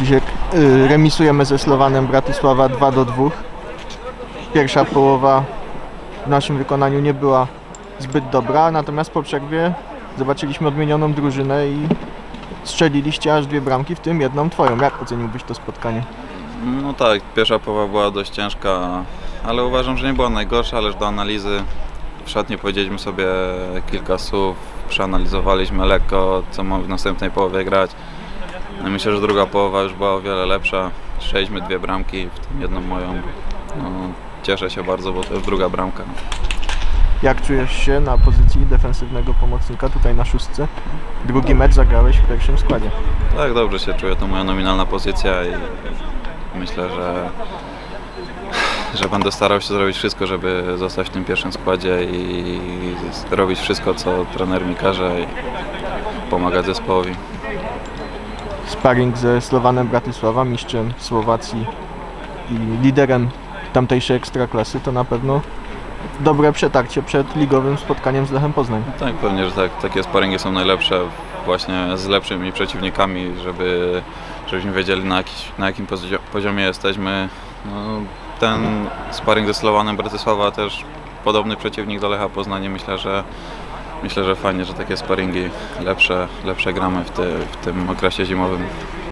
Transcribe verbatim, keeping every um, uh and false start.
Krzysiek, yy, remisujemy ze Slowanem Bratysława dwa do dwóch. Pierwsza połowa w naszym wykonaniu nie była zbyt dobra, natomiast po przerwie zobaczyliśmy odmienioną drużynę i strzeliliście aż dwie bramki, w tym jedną twoją. Jak oceniłbyś to spotkanie? No tak, pierwsza połowa była dość ciężka, ale uważam, że nie była najgorsza, ależ do analizy w szatni powiedzieliśmy sobie kilka słów, przeanalizowaliśmy lekko, co mamy w następnej połowie grać. No myślę, że druga połowa już była o wiele lepsza. Strzeliśmy dwie bramki, w tym jedną moją. No, cieszę się bardzo, bo to jest druga bramka. Jak czujesz się na pozycji defensywnego pomocnika tutaj na szóstce? Drugi mecz zagrałeś w pierwszym składzie. Tak, dobrze się czuję, to moja nominalna pozycja i myślę, że, że będę starał się zrobić wszystko, żeby zostać w tym pierwszym składzie i robić wszystko, co trener mi każe i pomagać zespołowi. Sparring ze Slowanem Bratysława, mistrzem Słowacji i liderem tamtejszej ekstraklasy, to na pewno dobre przetarcie przed ligowym spotkaniem z Lechem Poznań. Tak, pewnie, że tak. Takie sparingi są najlepsze właśnie z lepszymi przeciwnikami, żeby, żebyśmy wiedzieli, na, jakiś, na jakim poziomie jesteśmy. No, ten sparing ze Slowanem Bratysława też podobny przeciwnik do Lecha Poznań. Myślę, że myślę, że fajnie, że takie sparingi lepsze, lepsze gramy w, ty, w tym okresie zimowym.